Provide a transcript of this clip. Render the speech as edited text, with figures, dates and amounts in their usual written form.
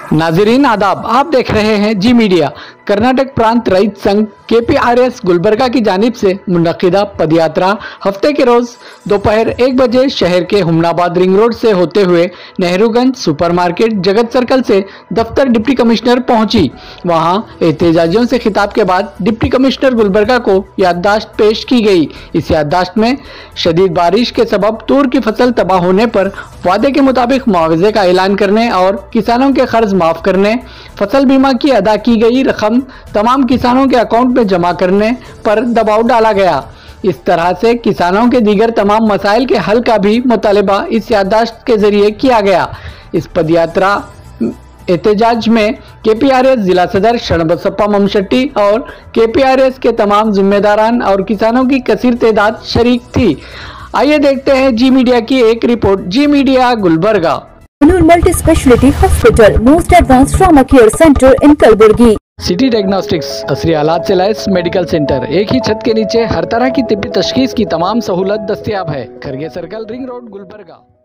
नाजरीन आदाब, आप देख रहे हैं जी मीडिया। कर्नाटक प्रांत रईत संघ KPRS गुलबर्गा की जानिब से मुनक्किदा पदयात्रा हफ्ते के रोज दोपहर 1 बजे शहर के हुमनाबाद रिंग रोड से होते हुए नेहरूगंज सुपरमार्केट जगत सर्कल से दफ्तर डिप्टी कमिश्नर पहुंची। वहां एहतजाजियों से खिताब के बाद डिप्टी कमिश्नर गुलबर्गा को याददाश्त पेश की गई। इस याददाश्त में शदीद बारिश के सबब तूर की फसल तबाह होने पर वादे के मुताबिक मुआवजे का ऐलान करने और किसानों के कर्ज माफ करने, फसल बीमा की अदा की गई रकम तमाम किसानों के अकाउंट में जमा करने पर दबाव डाला गया। इस तरह से किसानों के दीगर तमाम मसाइल के हल का भी मुतालबा इस याददाश्त के जरिए किया गया। इस पदयात्रा एहतजाज में KPRS जिला सदर शरणबसप्पा ममशेट्टी और KPRS के तमाम जिम्मेदारान और किसानों की कसीर तादाद शरीक थी। आइए देखते हैं जी मीडिया की एक report. Zee media Gulbarga. Multi speciality hospital, most advance trauma care centre in Kalburgi. City diagnostics असली आलात से लैस मेडिकल सेंटर, एक ही छत के नीचे हर तरह की तिब्बी तशखीस की तमाम सहूलत दस्तयाब है। Kharge circle, ring road, Gulbarga.